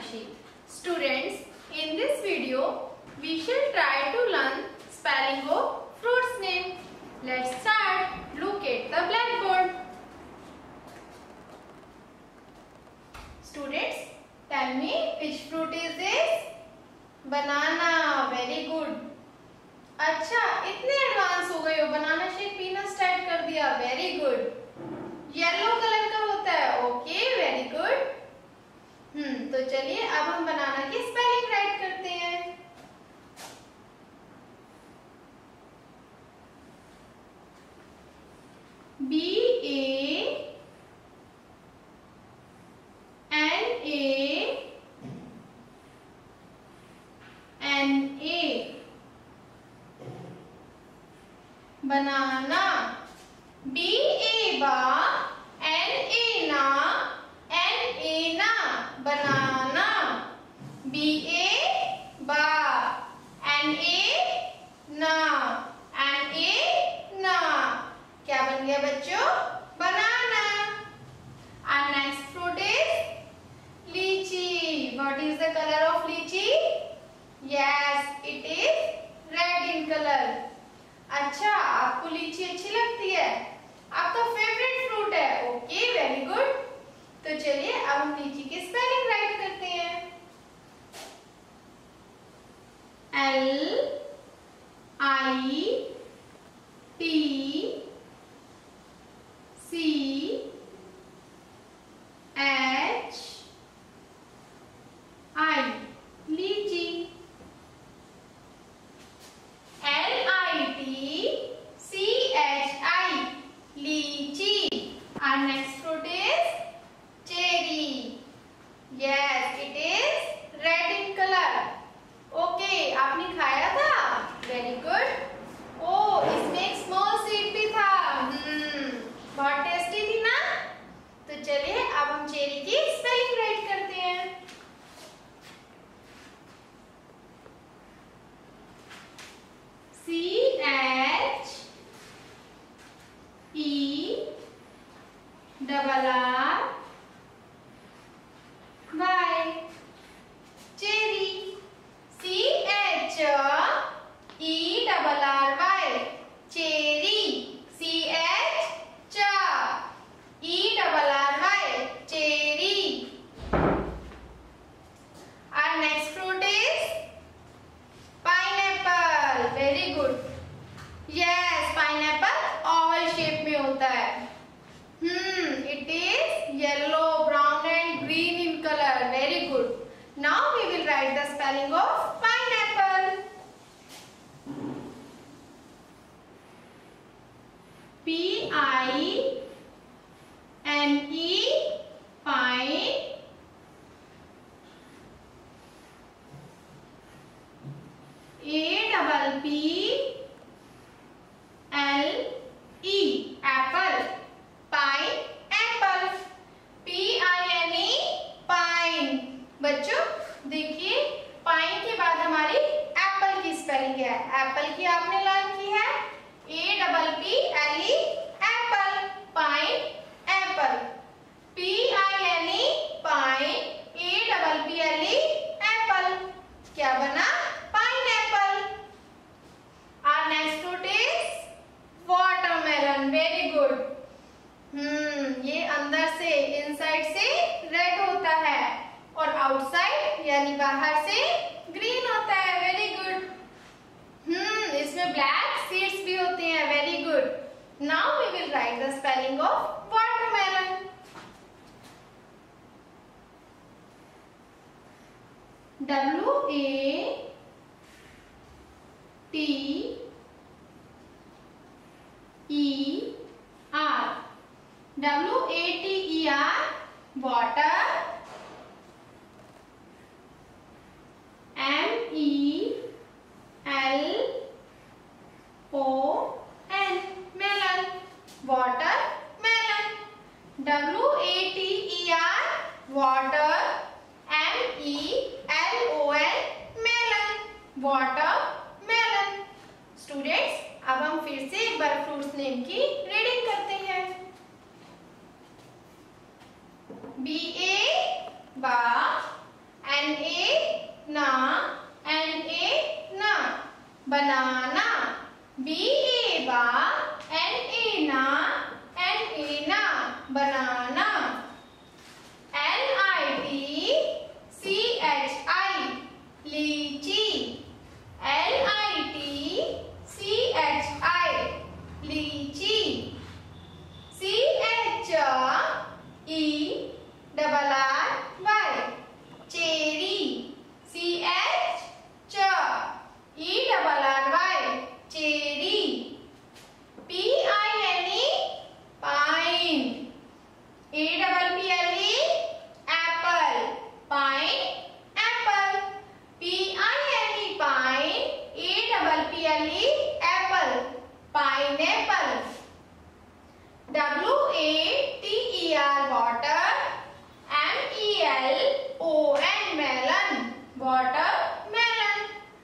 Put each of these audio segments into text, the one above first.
Manakshi. Students, in this video, we shall try to learn spelling of fruits name. Let's start. Look at the blackboard. Students, tell me which fruit is this? Banana. Very good. अच्छा, इतने advance हो गए हो, banana shake पीना start कर दिया. Very good. Yellow colour का होता है. Okay, very good. तो चलिए अब हम बनाना की स्पेलिंग राइट करते हैं. BANANA. बनाना. BA बा, NA ना, NA ना. बनाना. BA बा, NA ना, NA ना. क्या बन गया बच्चों? बनाना. Our next fruit is lychee. What is the color of lychee? Yes, it is red in color. अच्छा, आपको लीची अच्छी लगती है, आपका फेवरेट फ्रूट है. Okay, very good. तो चलिए अब हम लीची की स्पेलिंग राइट करते हैं. LITCHI. लीची. Lychee. Our next fruit is cherry. Yes, it is red in color. Okay, आपने खाया था? Very good. Oh, इसमें एक small seed भी था. बहुत टेस्टी थी ना? तो चलिए अब हम चेरी की स्पेलिंग राइट करते हैं. CHERRY. Cherry. CHERRY. Cherry. CHERRY. Cherry. Our next fruit is pineapple. Very good. Yes, pineapple oval shape में होता है. It is yellow, brown and green in color. Very good. Now we will write the spelling of pineapple. PINE. Pine. APPLE. Apple. Pine. Apple. PINE. Pine. बच्चों देखिए, pine के बाद हमारी Apple की spelling है. एप्पल की आपने लर्न की है. APPLE. Apple. Pine. Apple. PINE. Pine. APPLE. Apple. क्या बना? Pineapple. Our next fruit is watermelon. Very good. ये अंदर से, इनसाइड से रेड होता है और आउटसाइड यानी बाहर से ग्रीन होता है. Very good. इसमें ब्लैक सीड्स भी होते हैं. Very good. Now we will write the spelling of watermelon. WATER. WATER. water. MELON. melon. Watermelon. WATER. water. MELON. melon. Watermelon. Students, अब हम फिर से एक बार फ्रूट्स नेम की रीडिंग करते हैं. BA बा, na, banana. ba, na, banana. litchi, lychee. lychee. cherry, cherry. cherry. pine, apple. pine, apple. pine, apple. pineapple. water. melon, watermelon.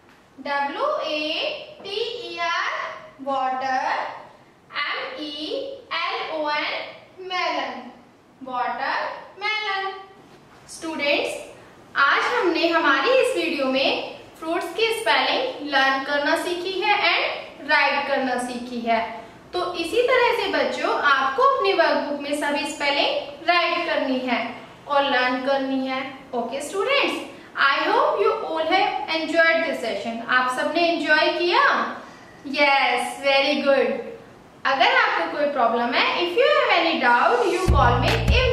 water, melon, watermelon. Students, आज हमने हमारी इस वीडियो में फ्रूट्स की स्पेलिंग लर्न करना सीखी है एंड राइट करना सीखी है। तो इसी तरह से बच्चों आपको अपनी वर्कबुक में सभी स्पेलिंग राइट करनी है और लर्न करनी है। Okay students, I hope you all have enjoyed this session. आप सबने एंजॉय किया? Yes, very good. अगर आपको कोई प्रॉब्लम है, if you have any doubt, you call me.